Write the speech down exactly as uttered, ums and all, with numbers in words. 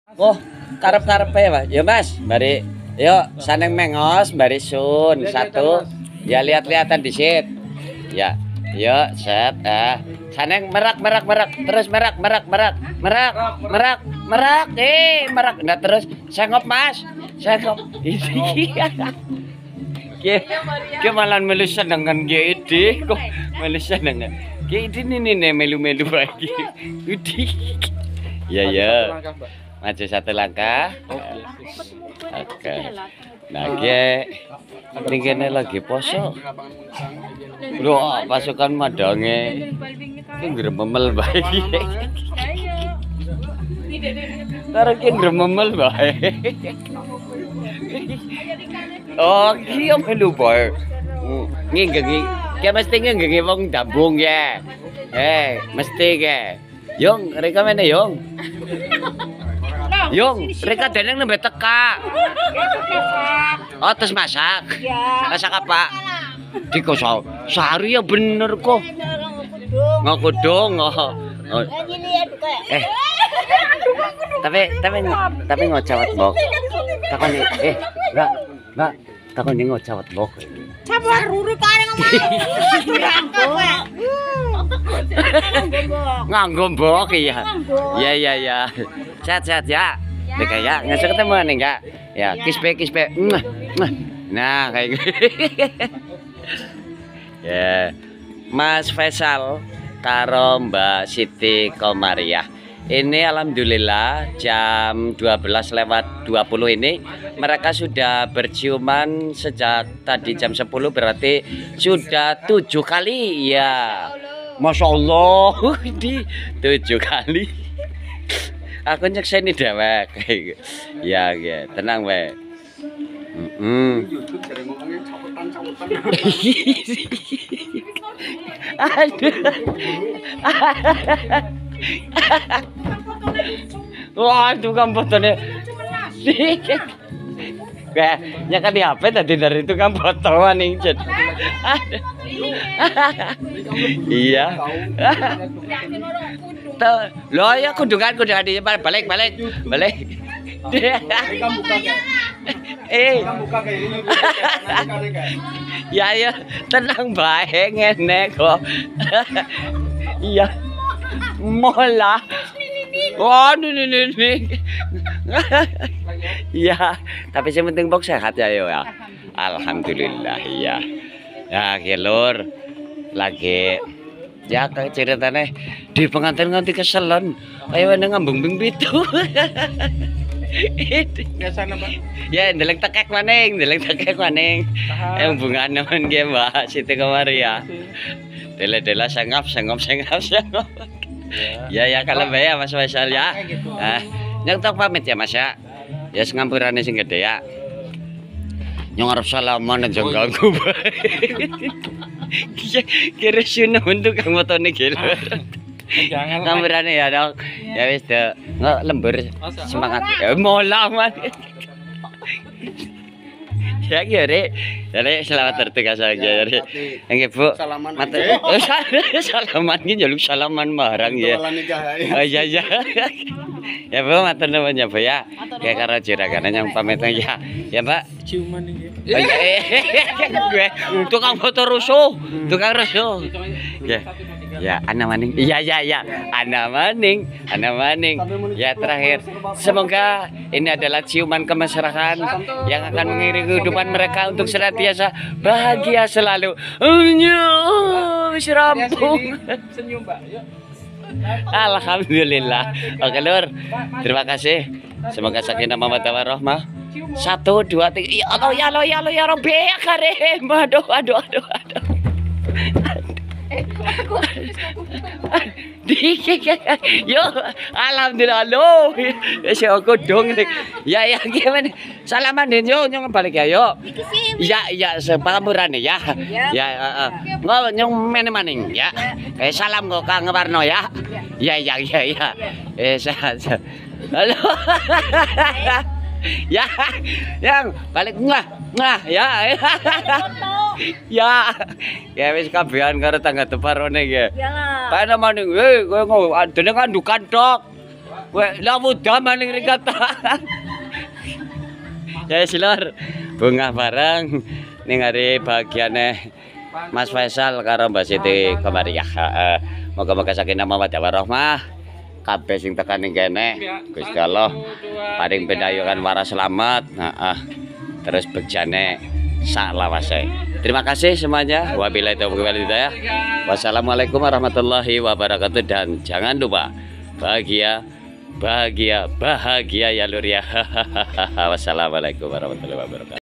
Oh, karep-karep ya, Mas. Ya, Mas. Mari, yuk saneng mengos, mari sun satu. Ya lihat-lihatan di sit. Ya. Yuk, set. Ah. Saneng merak merak merak, terus merak merak merak, merak merak merak. Eh, merak. Nah, terus sengop, Mas. Sengop. Iki. Ki malah melu senengan ge iki kok melu senengan. Ki ini nih melu-melu lagi. Udi. Ya ya. Maju satu langkah. Oke. Nah, ge ning lagi poso. Loh, pasukan madange. Ki grememel bae. Taruh ki grememel bae. Oh, ki melu bae. Nginggengi. Ki mesti nginggengi wong dambung ya. Eh, mesti ke. Yung, reka mana yung? Yung, reka deneng nembe teka. Oh, terus masak. Masak apa? Di kosong. Sehari ya bener kok. Ngakudung. Oh. Oh. Eh. Tapi tapi tapi ngocawat bok. Takon eh, enggak, enggak. Takon ngocawat bok. Sabar ruri kareng nganggo mbok iya. Iya iya iya. Sehat-sehat ya. Dek ya, ngasih ketemu nih enggak? Ya, kispe kispe. Nah, kayak gitu. Ya. Mas Faisal karo Mbak Siti Komariah. Ini alhamdulillah jam dua belas lewat dua puluh ini mereka sudah berciuman sejak tadi jam sepuluh, berarti sudah tujuh kali ya. Masya Allah, di tujuh kali. Aku nyekseni dewek. Ya, ya, tenang we. Mm Aduh. Wah, tukang fotonya. Kayaknya kan di H P tadi dari tukang fotoan nih. Iya. Loh ya kudungan kudungan di balik balik balik. Eh. Ya ya, tenang bae ngene kok. Iya. Mola. Oh, ini ini ini. Ya, tapi yang penting bok sehat ya yo ya. Alhamdulillah ya. Ya, kelur lagi ya kayak ceritanya di pengantin nganti keselan ayo ngambung bing pitu. Biasa Pak. Ya, ndeleng tekek maning, ndeleng tekek maning. Yang bunga nemen ge Mbak Siti Komariah. Dele-dele sengap sengap sengap sengap. Ya ya kalau ya Mas Faisal ya. Nah, yang tok pamit ya Mas ya. Ya sengampurane sing gede ya. Nyong arep salaman aja ganggu bae. Kira sune untuk kang motone gelor. Jangan Kamerane ya dong. Ya wis deh. Nggak lembur semangat. Ya mola man. Ya kira, jadi selamat bertugas saja jadi. Yang ibu, mata, salaman ini jaluk salaman marang ya. Oh iya iya. Ya bu, mata namanya bu ya. Kayak karena juragan yang pamitnya ya, ya Mbak. ciuman ini. Gue tukang foto rusuh, tukang rusuh. Ya. Ya, Ana Maning. Iya, iya, iya. Ana Maning, Ana Maning. Ya, terakhir. Semoga ini adalah ciuman kemesraan yang akan mengiringi kehidupan mereka untuk senantiasa bahagia selalu. Unyu, rampung. Senyum, Mbak. Yuk. Alhamdulillah. Oke, Lur. Terima kasih. Semoga sakinah mawaddah warahmah. Satu, dua, tiga. Ya Allah, ya Allah, ya Allah, ya Rabbi, ya Karim. Aduh, aduh, aduh, aduh. Yo, alhamdulillah lo. Si aku dong. Ya ya gimana? Salaman den yo nyong balik ya yo. Iya iya sepamuran ya. Ya heeh. Ngo nyong mene maning ya. Eh salam kok Kang Warno ya. Ya ya ya ya. Eh sehat. Halo. Ya, yang balik ngah ngah ya. Ya, ya wis kabehan karo tangga teparone ya. Kana maning, eh kowe adene kandukan tok. Weh, lah mudah maning rikata. Ya silor bunga bareng ning hari bagiane Mas Faisal karo Mbak Siti Komariah. Heeh. Moga-moga sakinah mawaddah warahmah kabeh sing tekan ning kene Gusti Allah paring pindayukan waras selamat. Heeh. Terus begjane sak lawase. Terima kasih semuanya. Wabillahi taufiq wal hidayah. Wassalamualaikum warahmatullahi wabarakatuh dan jangan lupa bahagia bahagia bahagia ya lur ya. Wassalamualaikum warahmatullahi wabarakatuh.